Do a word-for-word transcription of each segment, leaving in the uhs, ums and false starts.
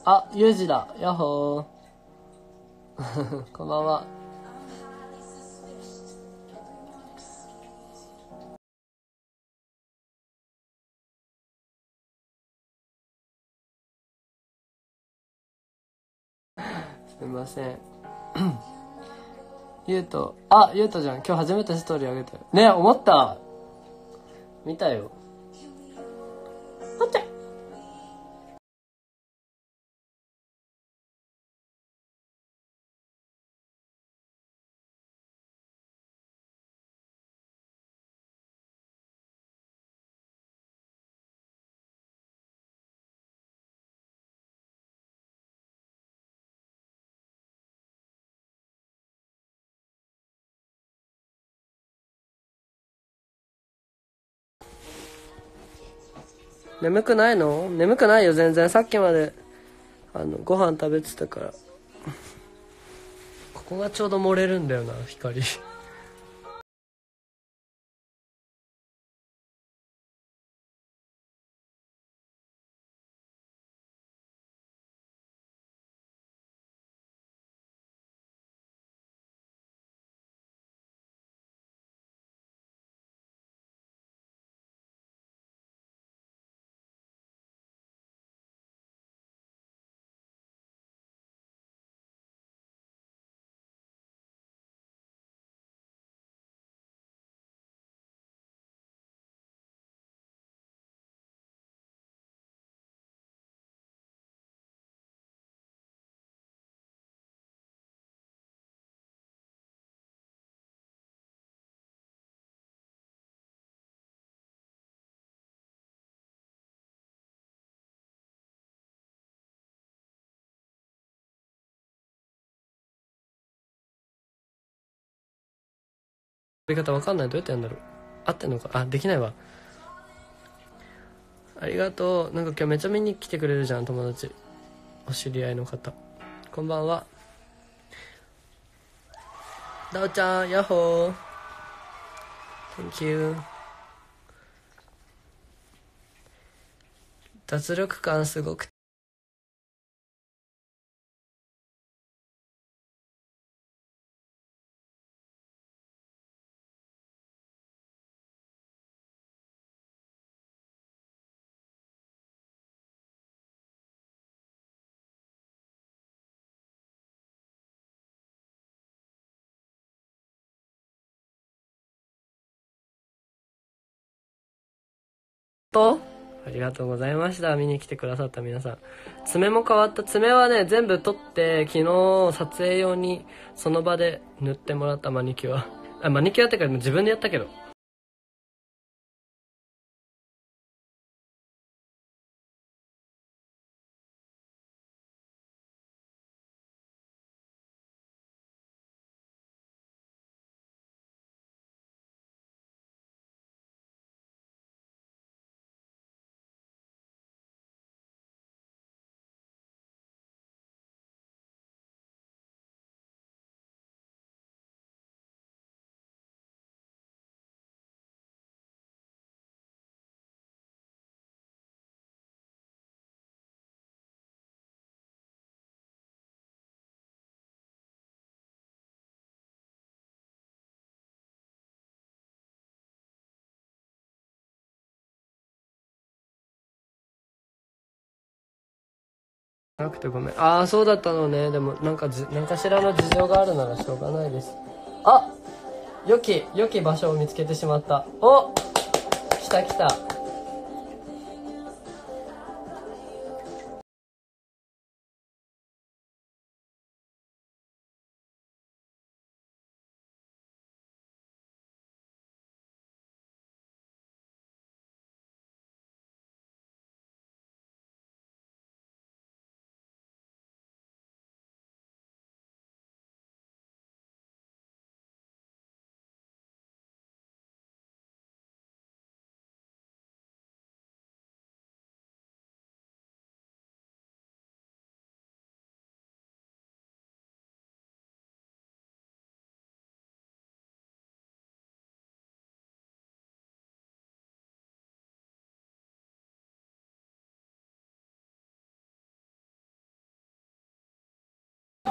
あ、ユージだ。やっほー。こんばんは。すみません。ゆうと、あ、ゆうとじゃん。今日初めてストーリーあげたよ。ね、思った。見たよ。待って。眠くないの？眠くないよ、全然。さっきまで、あの、ご飯食べてたから。ここがちょうど漏れるんだよな、光。呼び方わかんない。どうやってやるんだろう。合ってんのか。あ、できないわ。ありがとう。なんか今日めちゃ見に来てくれるじゃん、友達。お知り合いの方。こんばんは。ダオちゃん、ヤッホー。Thank you。脱力感すごくて。とありがとうございました。見に来てくださった皆さん。爪も変わった。爪はね、全部取って、昨日撮影用にその場で塗ってもらったマニキュア。あ、マニキュアってか自分でやったけど。なくてごめん。ああ、そうだったのね。でも、なんかじ、なんかしらの事情があるならしょうがないです。あ、良き、良き場所を見つけてしまった。お、来た来た。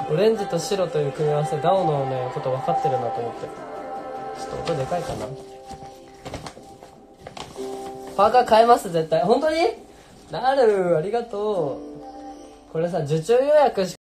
オレンジと白という組み合わせ、ダオのねこと分かってるなと思って。ちょっと音でかいかな。パーカー買えます絶対。本当になる、ありがとう。これさ、受注予約し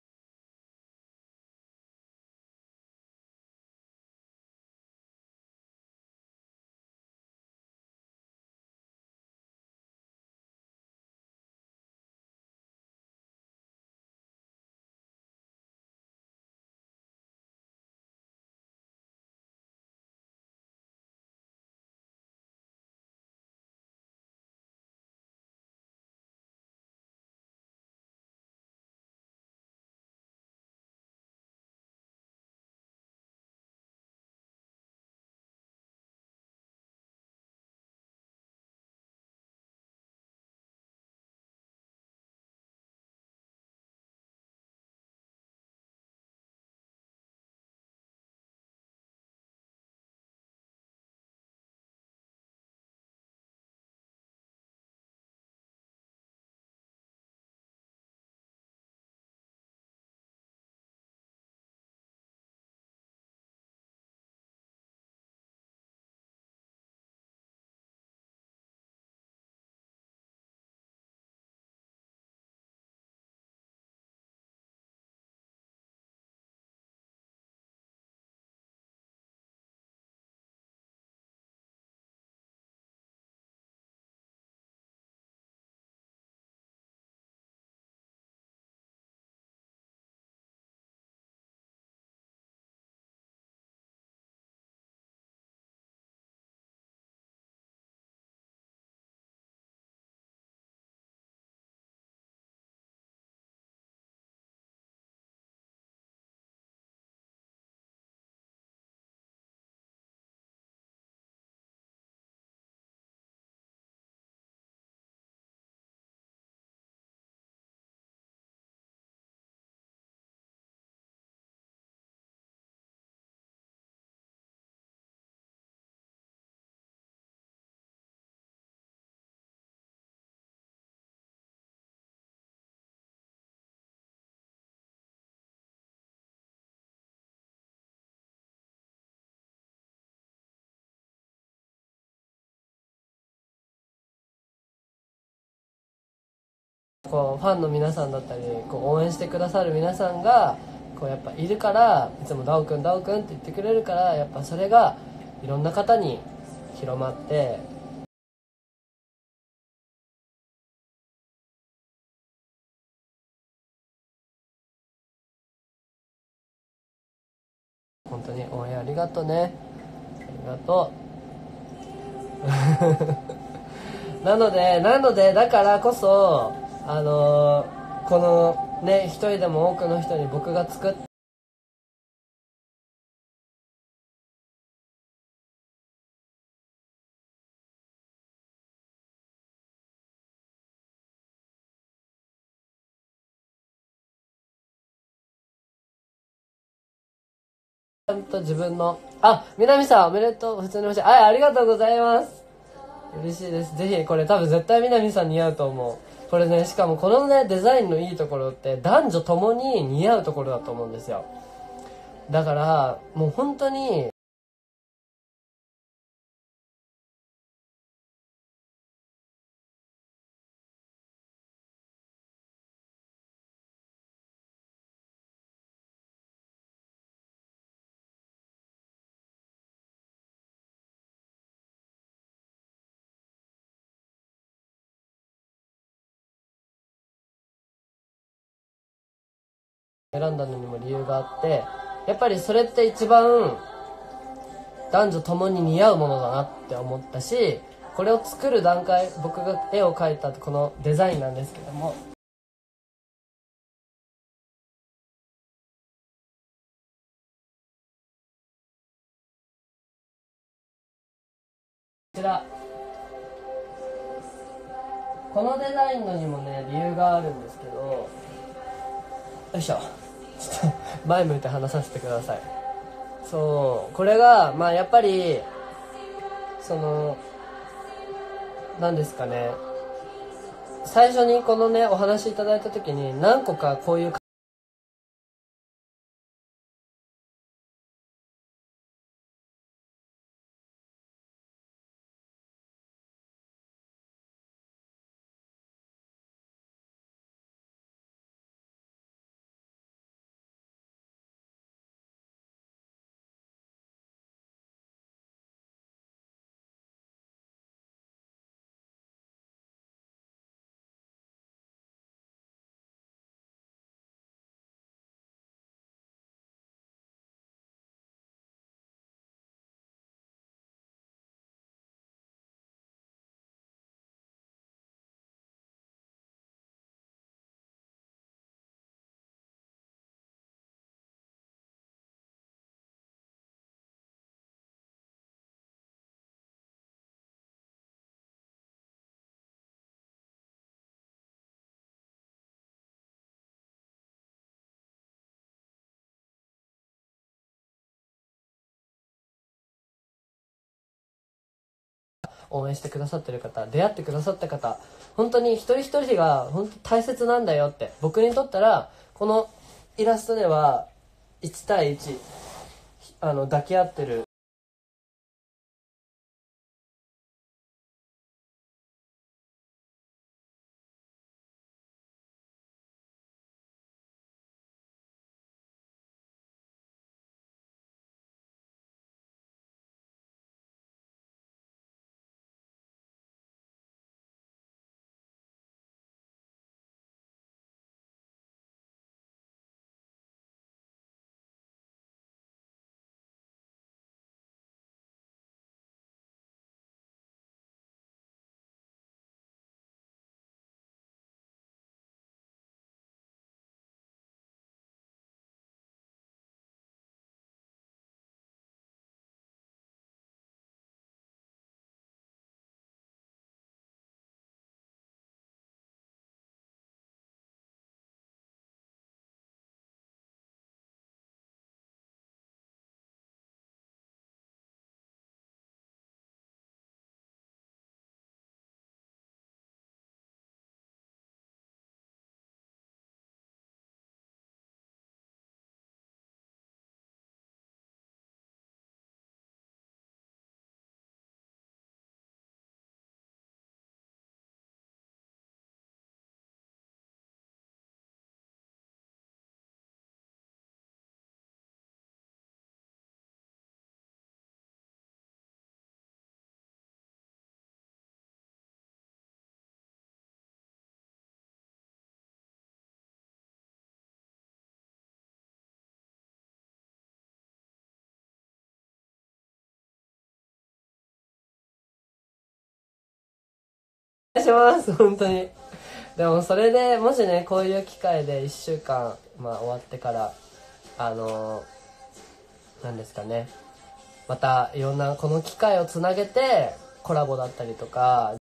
こうファンの皆さんだったりこう応援してくださる皆さんがこうやっぱいるから、いつもダオくんダオくんって言ってくれるから、やっぱそれがいろんな方に広まって、本当に応援ありがとうね、ありがとうなのでなのでだからこそあのー、このね一人でも多くの人に僕が作ってちゃんと自分の、あ、南さんおめでとう、普通に欲しい、あ、ありがとうございます。嬉しいです。ぜひこれ多分絶対南さん似合うと思う。これね、しかもこのねデザインのいいところって男女ともに似合うところだと思うんですよ。だからもう本当に選んだのにも理由があって、やっぱりそれって一番男女ともに似合うものだなって思ったし、これを作る段階、僕が絵を描いたこのデザインなんですけども、こちらこのデザインのにもね理由があるんですけど、よいしょ、ちょっと前向いて話させてください。そうこれがまあやっぱりその何ですかね、最初にこのねお話いただいた時に何個かこういう応援してくださってる方、出会ってくださった方、本当に一人一人が本当大切なんだよって。僕にとったらこのイラストではいち対いち、あの抱き合ってるお願いします本当に。でもそれでもしね、こういう機会でいっしゅうかん、まあ、終わってからあの何ですかね、またいろんなこの機会をつなげてコラボだったりとか、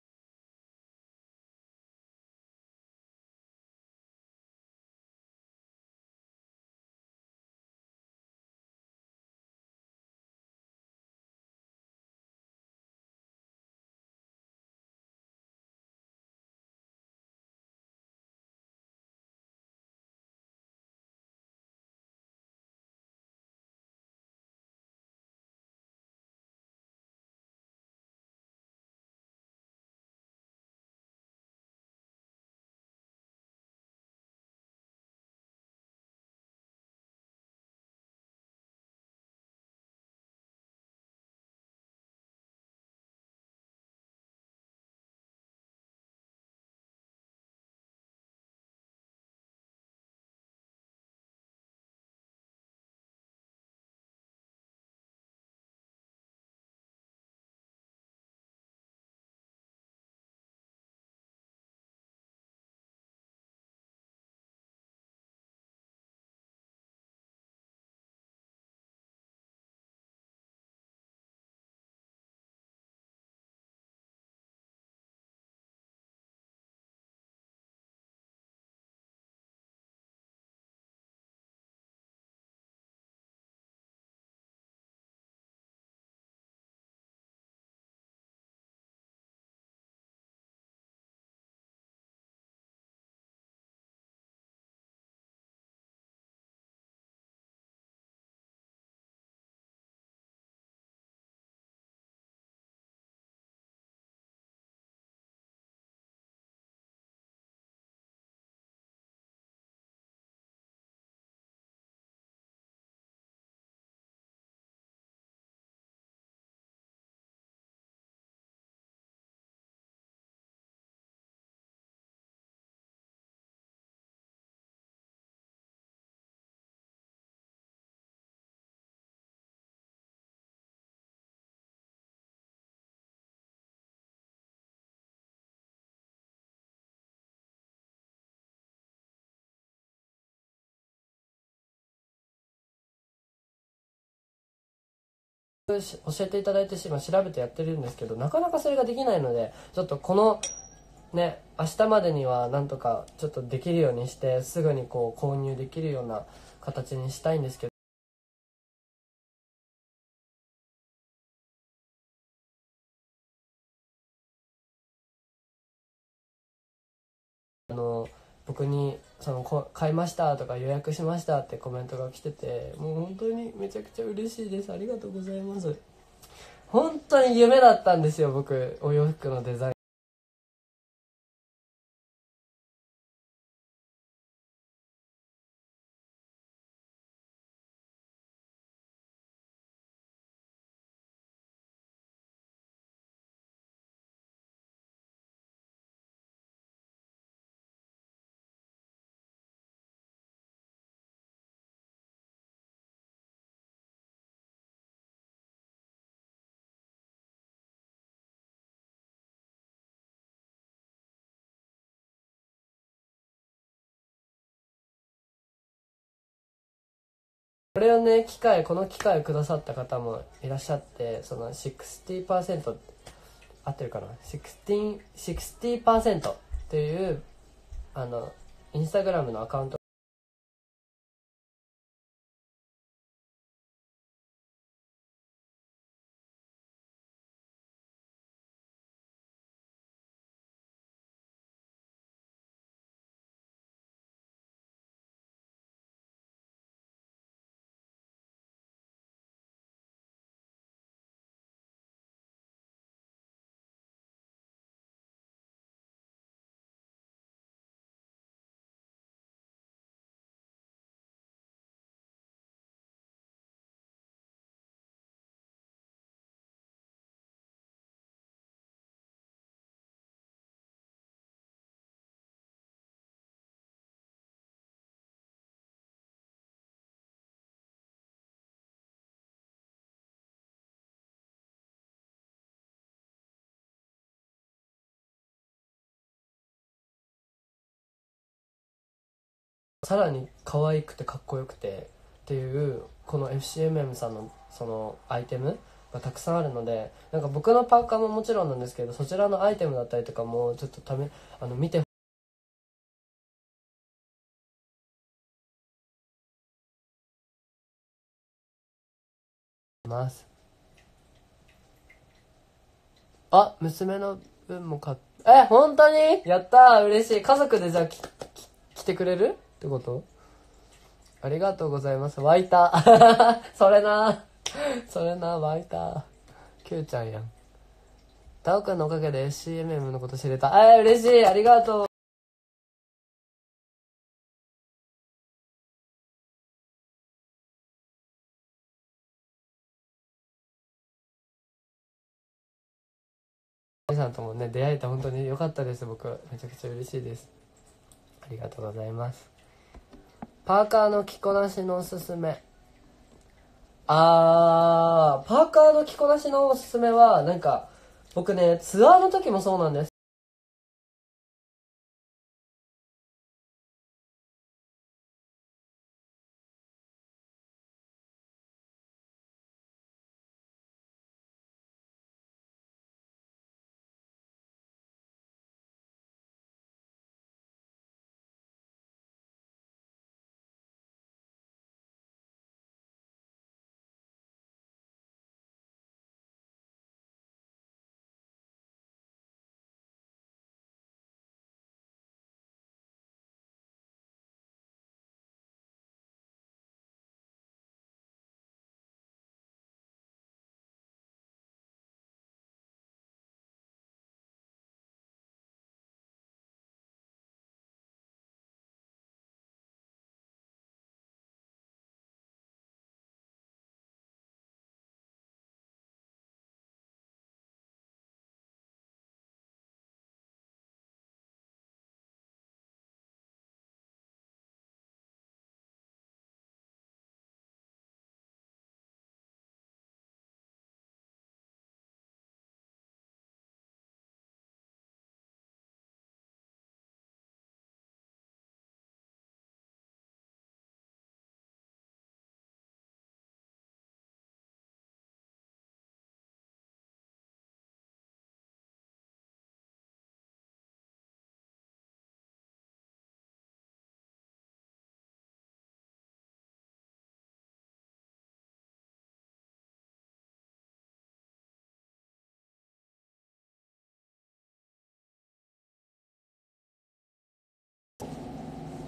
教えていただいて今調べてやってるんですけど、なかなかそれができないので、ちょっとこのね、明日までにはなんとかちょっとできるようにして、すぐにこう購入できるような形にしたいんですけど、 あの僕にそのこ買いましたとか予約しましたってコメントが来てて、もう本当にめちゃくちゃ嬉しいです。ありがとうございます。本当に夢だったんですよ、僕お洋服のデザイン。これをね、機会この機会をくださった方もいらっしゃって、そのろくじゅっパーセント合ってるかな、じゅう、ろくじゅっパーセントっていうあのインスタグラムのアカウント、さらに可愛くてかっこよくてっていうこの エフシーエムエム さんのそのアイテムがたくさんあるので、なんか僕のパーカーももちろんなんですけど、そちらのアイテムだったりとかもちょっとためあの見てます。あ、娘の分も買っえ本当にやったー、嬉しい。家族でじゃあきき来てくれるってこと？ありがとうございます。湧いたそれなそれな湧いた。キューちゃんやん。タオくんのおかげで エフシーエムエム のこと知れた。えー、嬉しい、ありがとう。皆さんともね出会えて本当に良かったです。僕めちゃくちゃ嬉しいです。ありがとうございます。パーカーの着こなしのおすすめ。あーパーカーの着こなしのおすすめはなんか、僕ねツアーの時もそうなんです。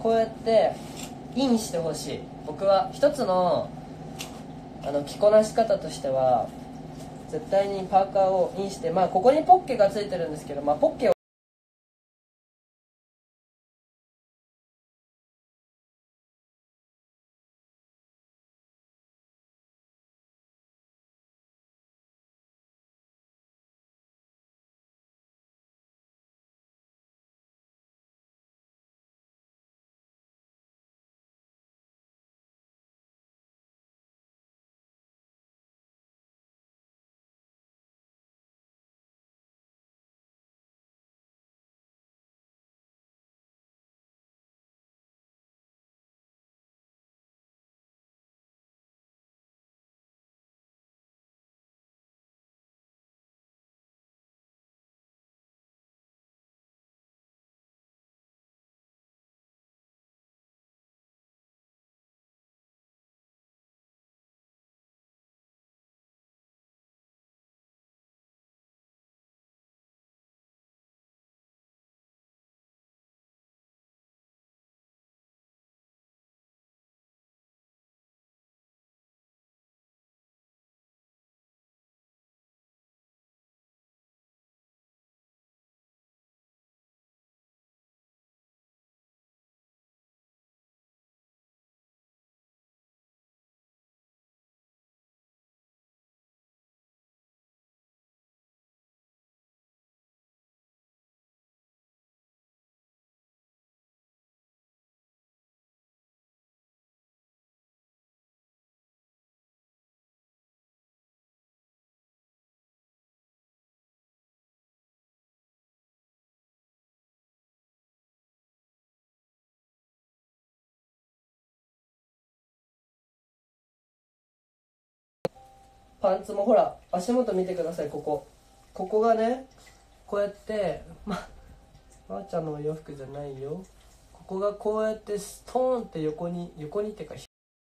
こうやってインしてほしい。僕は一つのあの着こなし方としては、絶対にパーカーをインして、まあここにポッケがついてるんですけど、まあポッケをパンツもほら足元見てください。ここここがね、こうやってままー、ちゃんのお洋服じゃないよ。ここがこうやってストーンって横に横にってか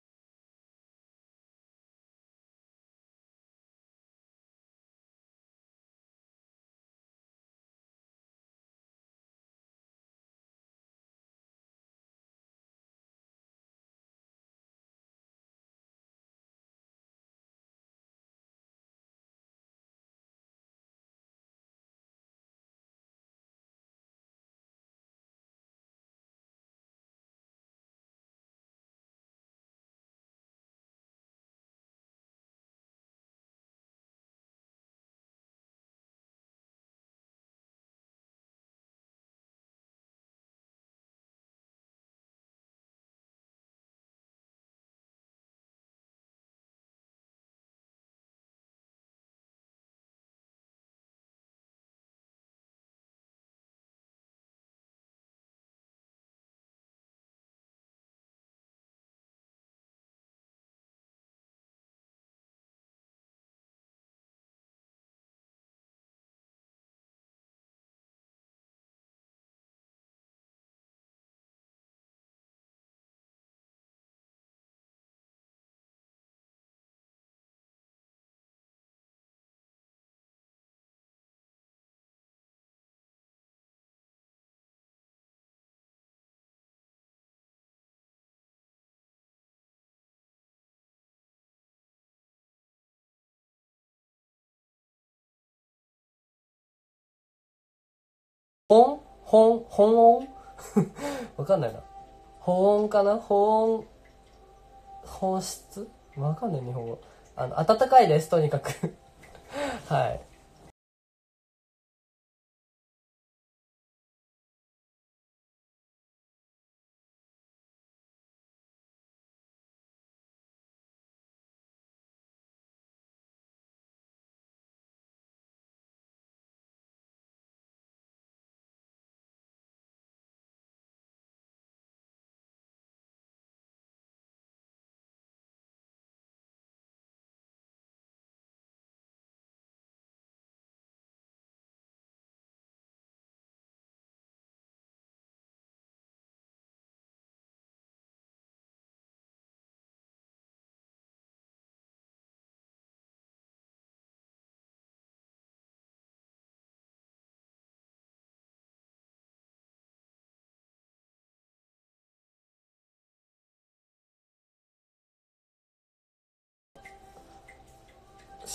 本本本音わかんないな。保温かな、保温本質わかんない日本語。あの暖かいですとにかくはい。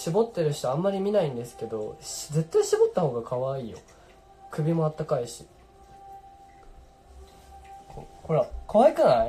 絞ってる人あんまり見ないんですけど、絶対絞った方が可愛いよ。首もあったかいし。こほら可愛くない？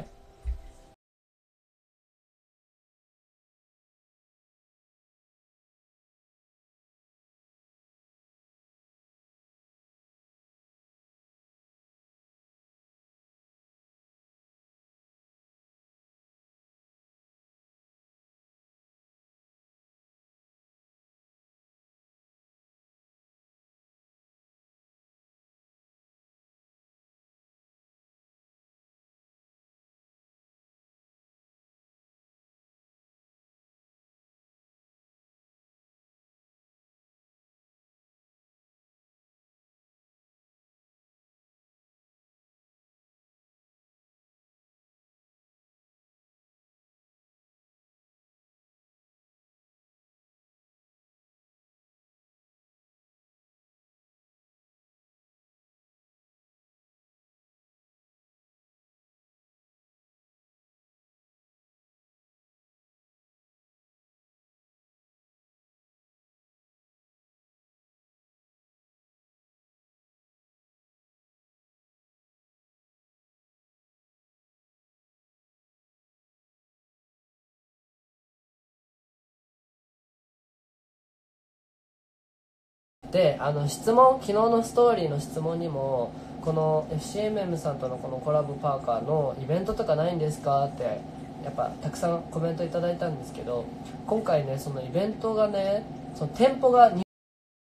で、あの質問、昨日のストーリーの質問にも、この エフシーエムエム さんとのこのコラボパーカーのイベントとかないんですかってやっぱたくさんコメントいただいたんですけど、今回ねそのイベントがね、その店舗がに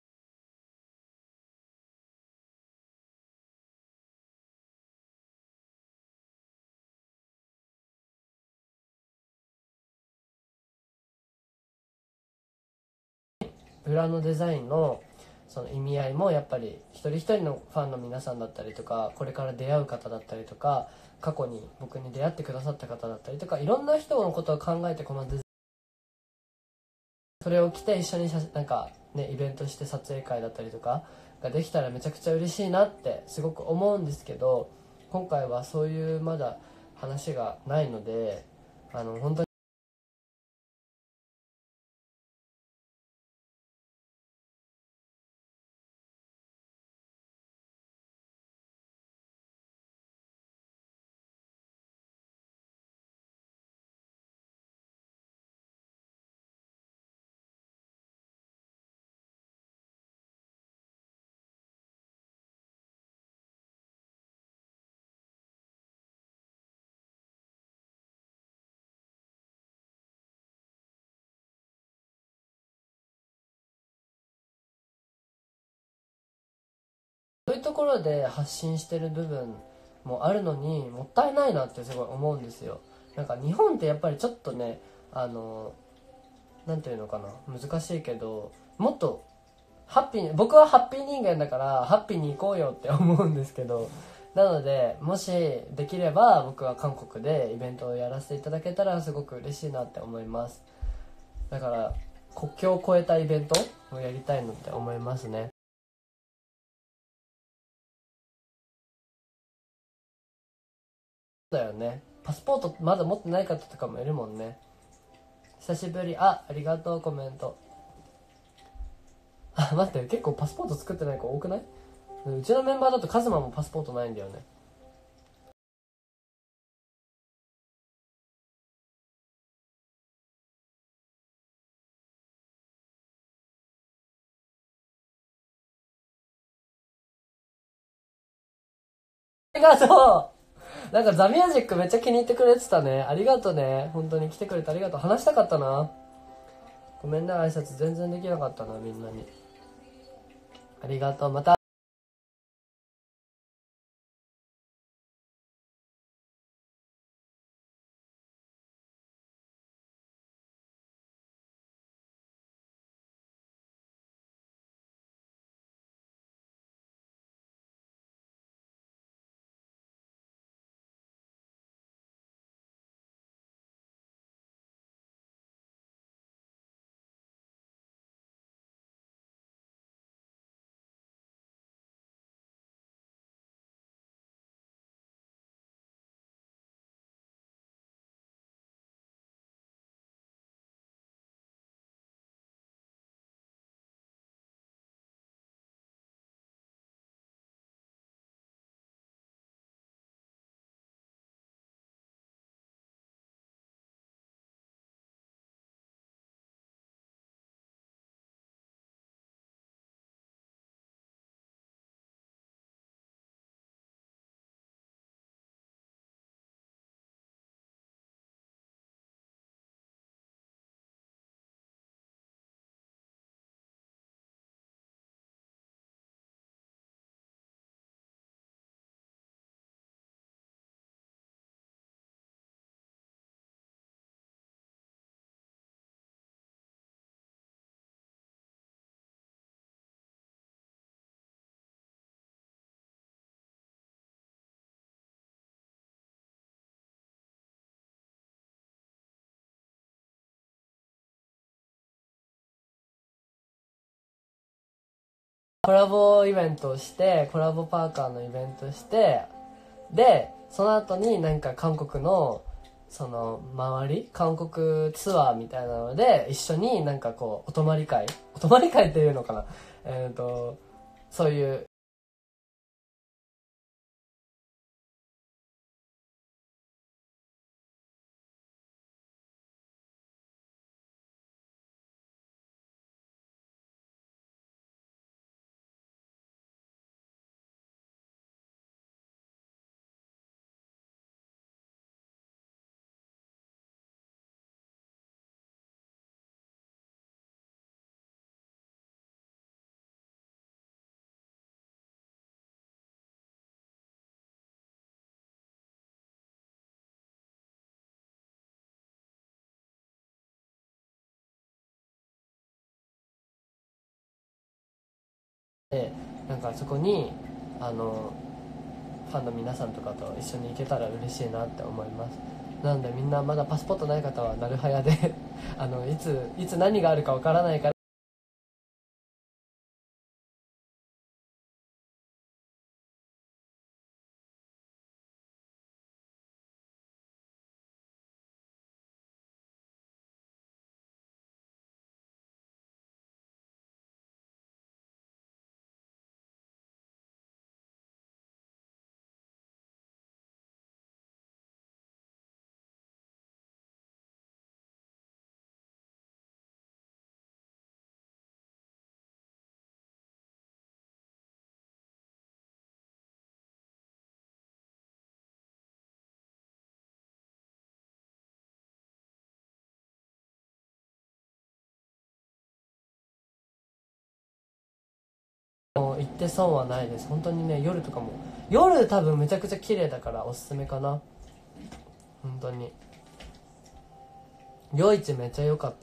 裏のデザインのその意味合いもやっぱり一人一人のファンの皆さんだったりとか、これから出会う方だったりとか、過去に僕に出会ってくださった方だったりとか、いろんな人のことを考えてこのデザイン、それを着て一緒に写なんかねイベントして撮影会だったりとかができたらめちゃくちゃ嬉しいなってすごく思うんですけど、今回はそういうまだ話がないので、あの本当にそういうところで発信してる部分もあるのにもったいないなってすごい思うんですよ。なんか日本ってやっぱりちょっとね、あのなんていうのかな、難しいけど、もっとハッピーに、僕はハッピー人間だからハッピーに行こうよって思うんですけど、なのでもしできれば僕は韓国でイベントをやらせていただけたらすごく嬉しいなって思います。だから国境を越えたイベントをやりたいのって思いますね。だよね、パスポートまだ持ってない方とかもいるもんね。久しぶり、あ、ありがとうコメント。あ、待って、結構パスポート作ってない子多くない？うちのメンバーだとカズマもパスポートないんだよね。ありがとう。なんかザ・ミュージックめっちゃ気に入ってくれてたね。ありがとうね。本当に来てくれてありがとう。話したかったな。ごめんね、挨拶全然できなかったな、みんなに。ありがとう。また。 コラボイベントをして、コラボパーカーのイベントして、でその後になんか韓国のその周り韓国ツアーみたいなので一緒になんかこうお泊まり会お泊まり会っていうのかな、えっとそういうでなんかそこにあのファンの皆さんとかと一緒に行けたら嬉しいなって思います。なのでみんなまだパスポートない方はなるはやであのいついつ何があるかわからないからもう行って損はないです。本当にね、夜とかも夜多分めちゃくちゃ綺麗だからおすすめかな。本当に夜市めっちゃ良かった。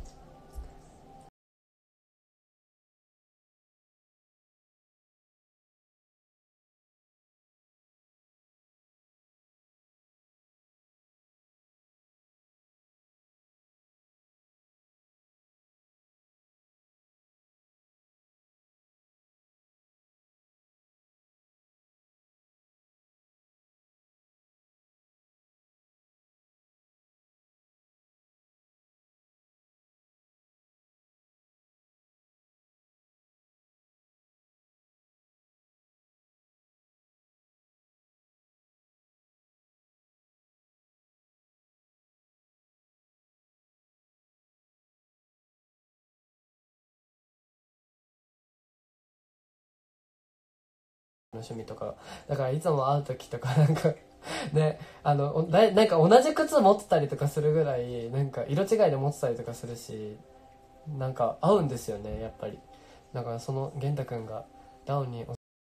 趣味とかだからいつも会う時とかなんかね、あのだなんか同じ靴持ってたりとかするぐらいなんか色違いで持ってたりとかするし、なんか合うんですよねやっぱり。だからその玄太くんがダウンに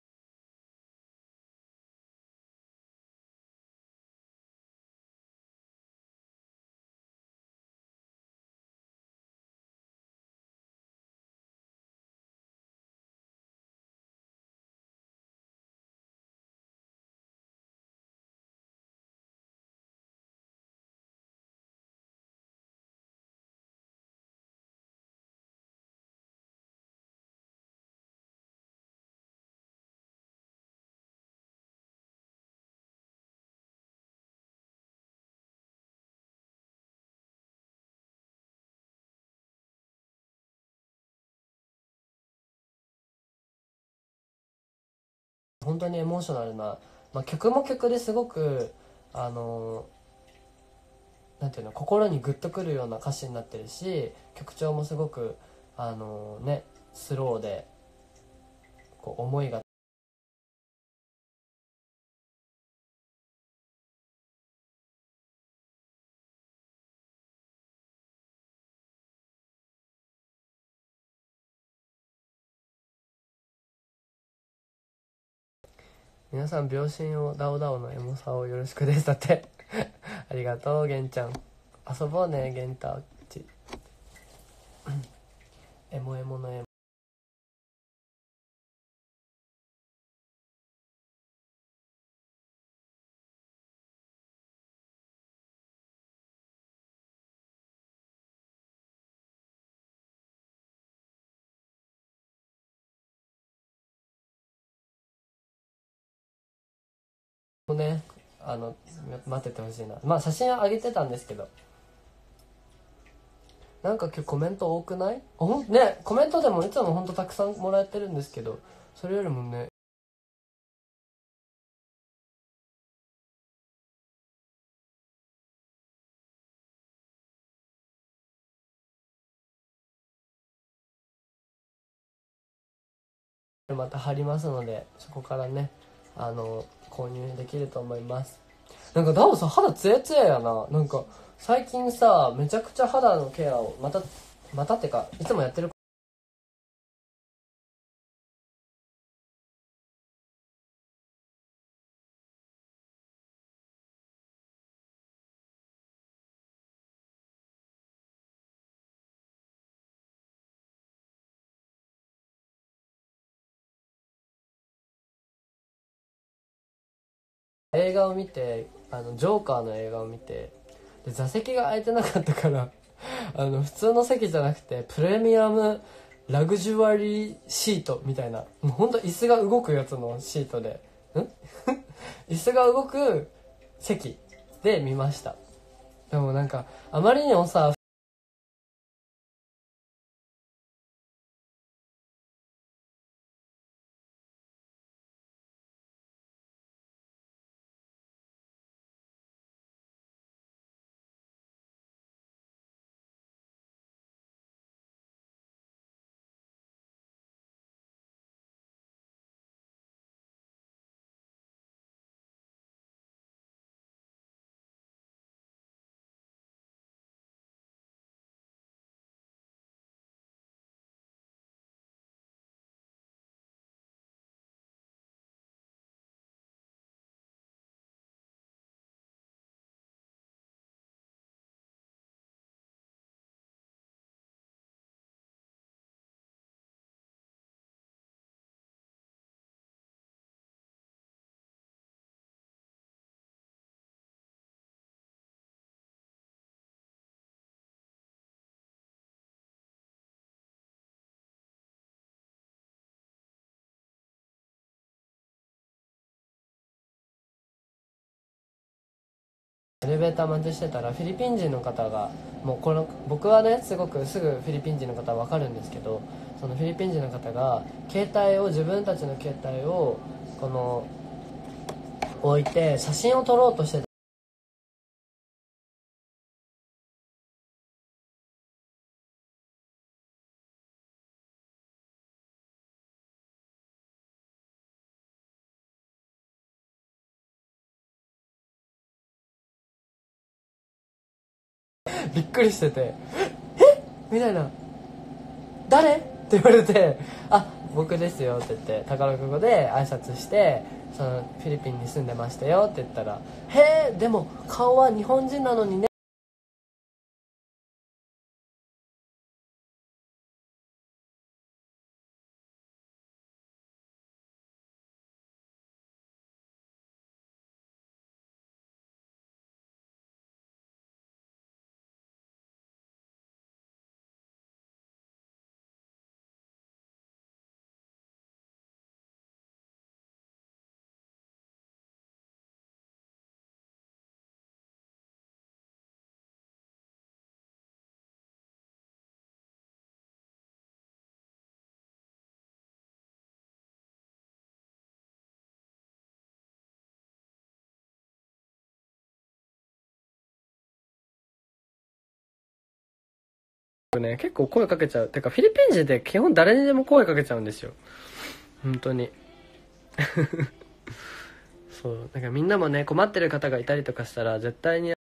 本当にエモーショナルな、まあ、曲も曲ですごくあのなんていうの心にグッとくるような歌詞になってるし、曲調もすごくあのねスローでこう思いが皆さん秒針をダオダオのエモさをよろしくですだってありがとうゲンちゃん。遊ぼうねゲンタちエモエモのエモをね、あの待っててほしいな。まあ写真は上げてたんですけど、なんか今日コメント多くない？ほんね、コメントでもいつもほんとたくさんもらえてるんですけど、それよりもね、また貼りますので、そこからね、あの購入できると思います。なんかダオさん肌ツヤツヤやな。なんか最近さ、めちゃくちゃ肌のケアをまたまたってかいつもやってる。映画を見て、あのジョーカーの映画を見て、で座席が空いてなかったからあの普通の席じゃなくてプレミアムラグジュアリーシートみたいな、もうほんと椅子が動くやつのシートでん椅子が動く席で見ました。でもなんかあまりにもさ、エレベーター待ちしてたらフィリピン人の方が、もうこの僕はねすごくすぐフィリピン人の方は分かるんですけど、そのフィリピン人の方が携帯を自分たちの携帯をこの置いて写真を撮ろうとして、びっくりしてて「えみたいな「誰？」って言われて「あ僕ですよ」って言ってタガログ語で挨拶して、そのフィリピンに住んでましたよって言ったら「へえでも顔は日本人なのにね」ね、結構声かけちゃう。てかフィリピン人って基本誰にでも声かけちゃうんですよ、本当に。そう、だからみんなもね困ってる方がいたりとかしたら絶対に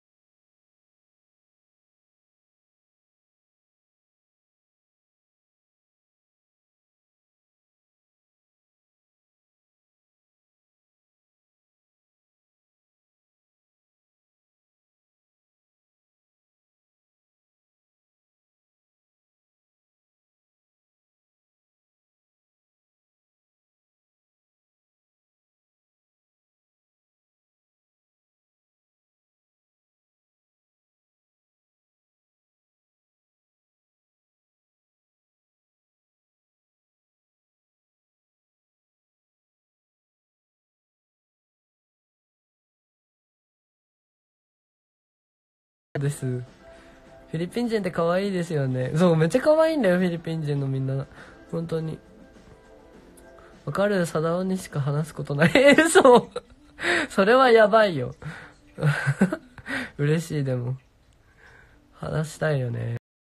です。フィリピン人って可愛いですよね。そう、めっちゃ可愛いんだよ、フィリピン人のみんな。本当に。わかる、サダオにしか話すことない。え、そう。それはやばいよ。嬉しい、でも。話したいよね。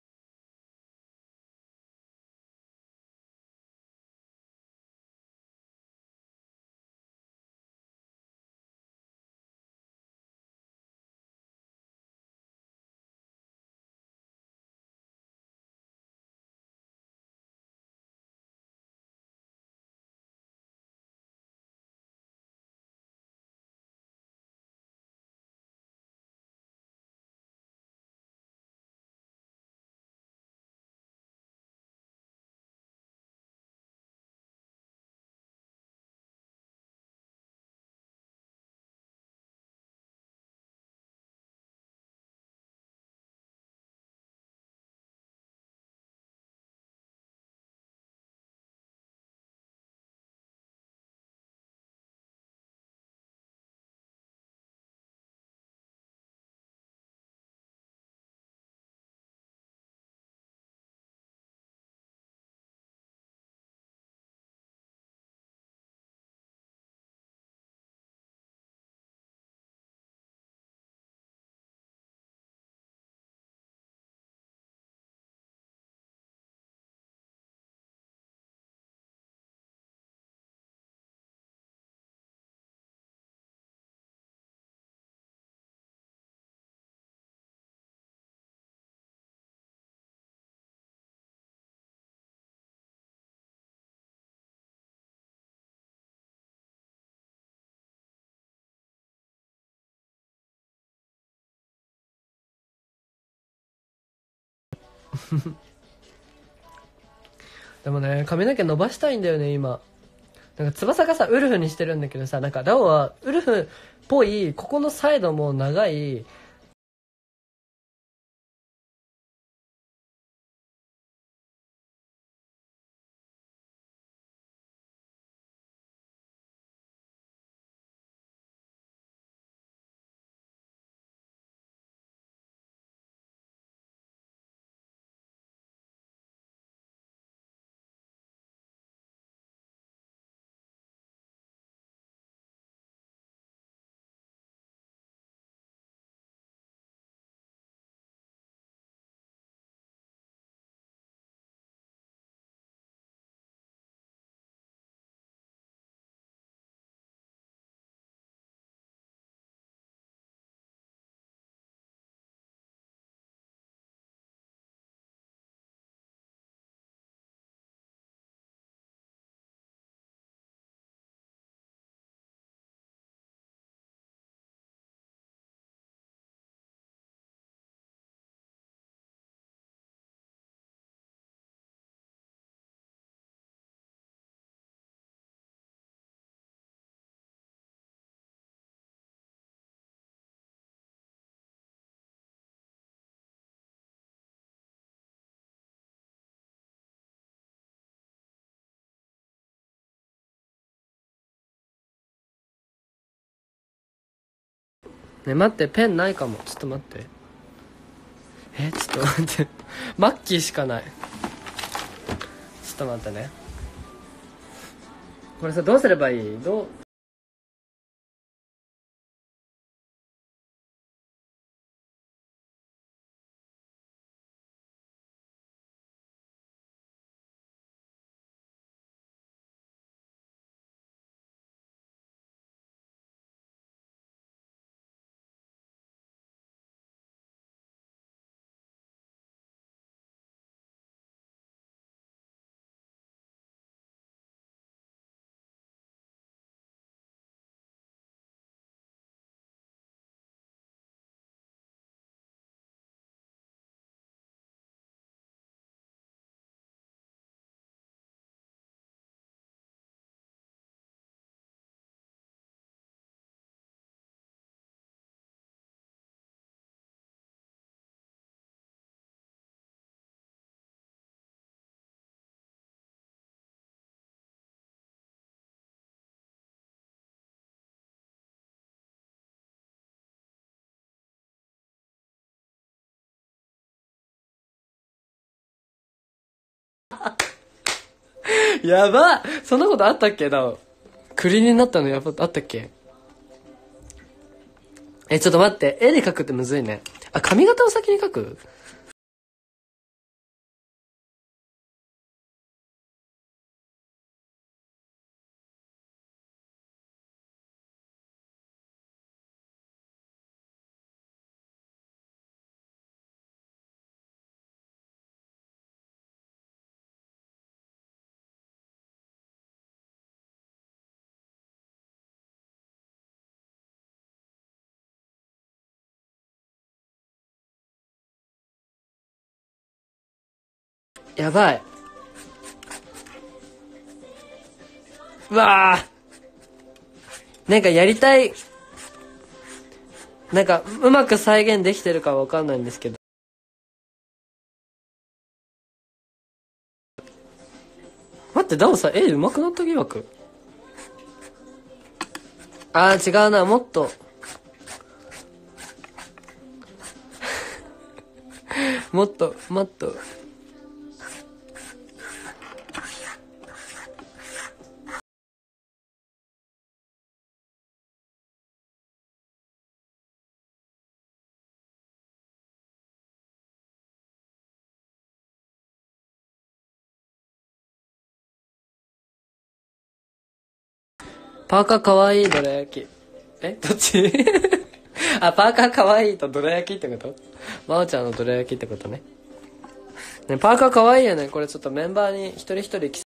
でもね、髪の毛伸ばしたいんだよね、今。なんか翼がさ、ウルフにしてるんだけどさ、なんかラオはウルフっぽい、ここのサイドも長い、ね、待って、ペンないかも。ちょっと待って。え、ちょっと待って。マッキーしかない。ちょっと待ってね。これさ、どうすればいい？どうやば、そんなことあったっけな。栗になったのやば、あったっけ。え、ちょっと待って。絵で描くってむずいね。あ、髪型を先に描く。やばい。うわー、なんかやりたい、なんかうまく再現できてるかわかんないんですけど。待って、ダオさん絵うまくなった疑惑。あー違うな、もっともっともっとパーカーかわいいどら焼き。えどっちあ、パーカーかわいいとどら焼きってこと。まおちゃんのどら焼きってことね。ね、パーカーかわいいよね。これちょっとメンバーに一人一人着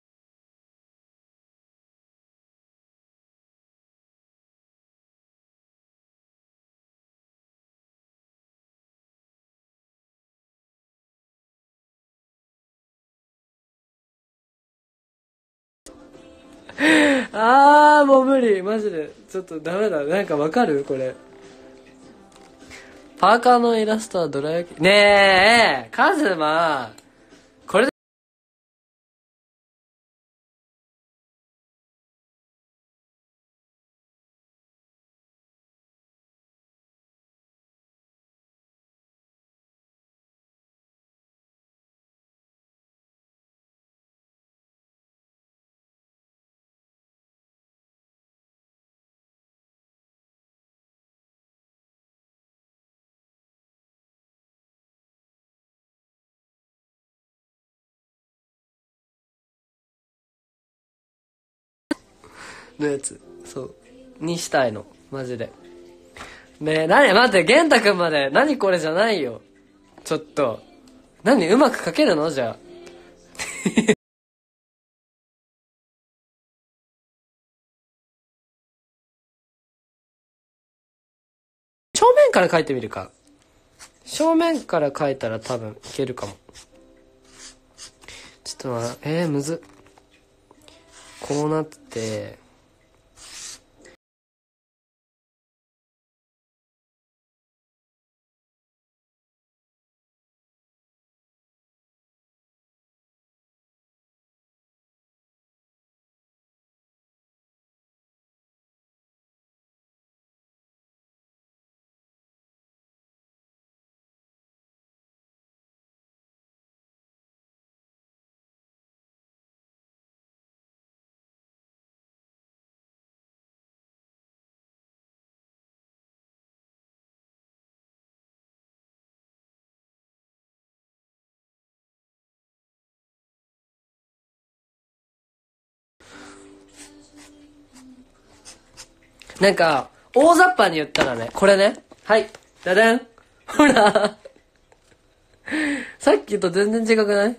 あーもう無理マジでちょっとダメだ。なんかわかるこれ。パーカーのイラストはどら焼き。ねえカズマ、これでのやつそうにしたいのマジで。ねえ、なに待って、玄太くんまで何これじゃないよ。ちょっと何うまく描けるのじゃあ正面から描いてみるか。正面から描いたら多分いけるかも。ちょっと待って、えー、むずっ。こうなっててなんか大雑把に言ったらね、これね、はいダダンほらさっきと全然違くない？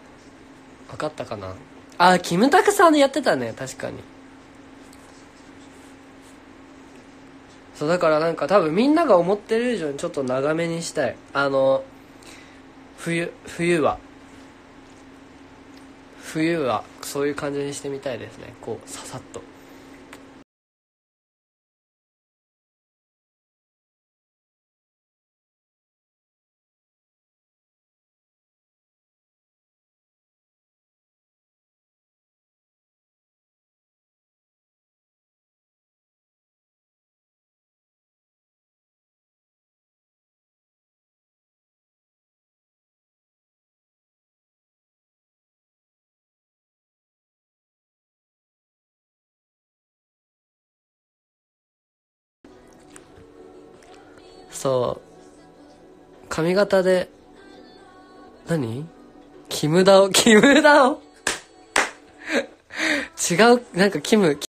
分かったかな。あ、キムタクさんでやってたね、確かに。 そうだからなんか多分みんなが思ってる以上にちょっと長めにしたい。あの冬冬は冬はそういう感じにしてみたいですね。こうささっと。そう髪型で何キムダオキムダオ違う、なんかキム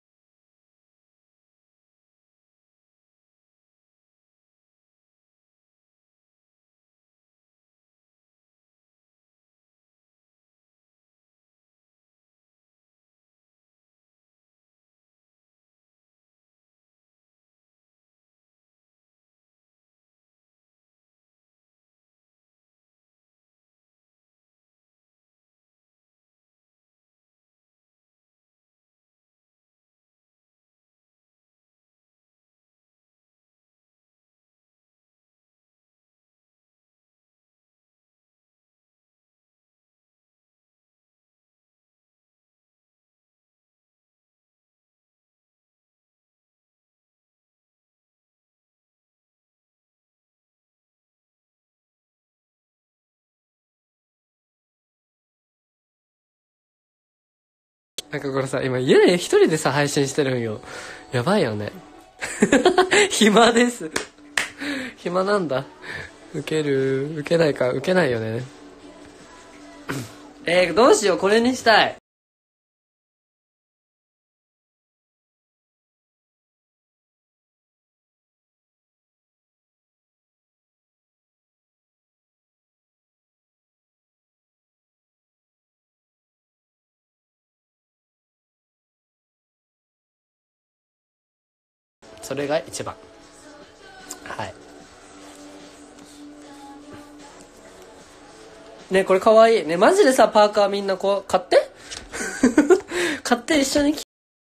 なんかこれさ、今家で一人でさ配信してるんよ。やばいよね。暇です。暇なんだ。ウケる、ウケないか、ウケないよね。えー、どうしよう、これにしたい。それが一番。はい。ね、これかわいい。ね、マジでさ、パーカーみんなこう、買って買って一緒に着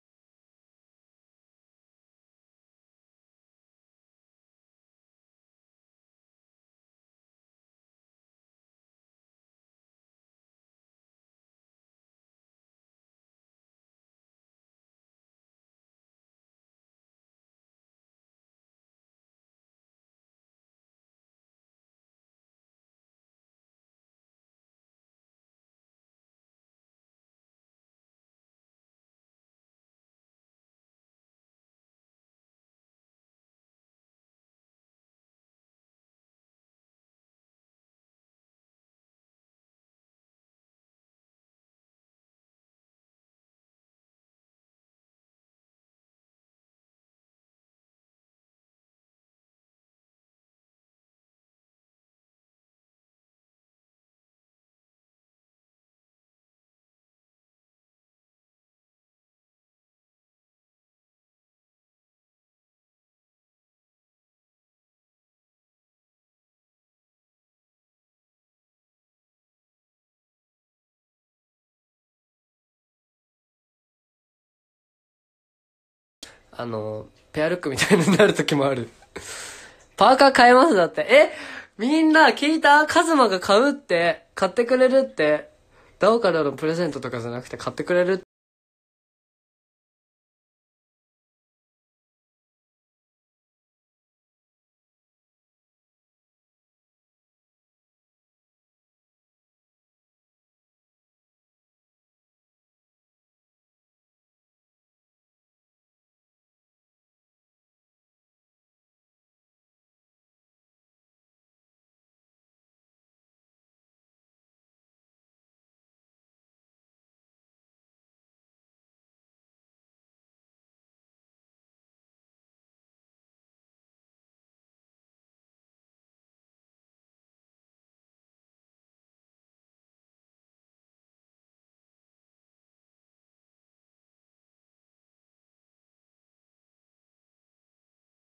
あの、ペアルックみたいになる時もある。パーカー買えますだって。えみんな聞いた？カズマが買うって。買ってくれるって。ダオからのプレゼントとかじゃなくて買ってくれるって。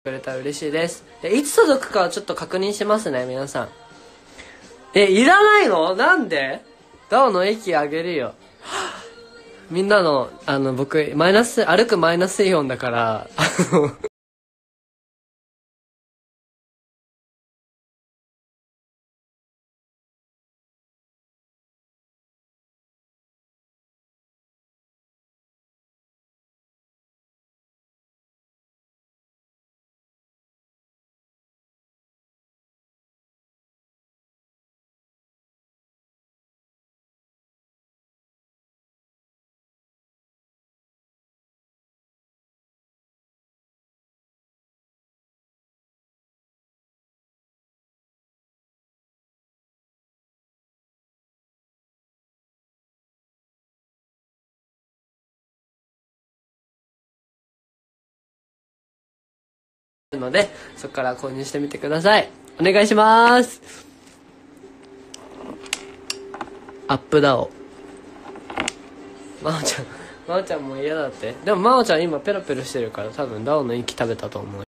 くれたら嬉しいです。でいつ届くかはちょっと確認しますね、皆さん。え、いらないの？なんで？ダオの駅あげるよ。みんなの、あの、僕、マイナス、歩くマイナスイオンだから、あの、ので、そこから購入してみてください。お願いします。アップダオ。まおちゃん、まおちゃんも嫌だって。でもまおちゃん今ペロペロしてるから多分ダオの息食べたと思う。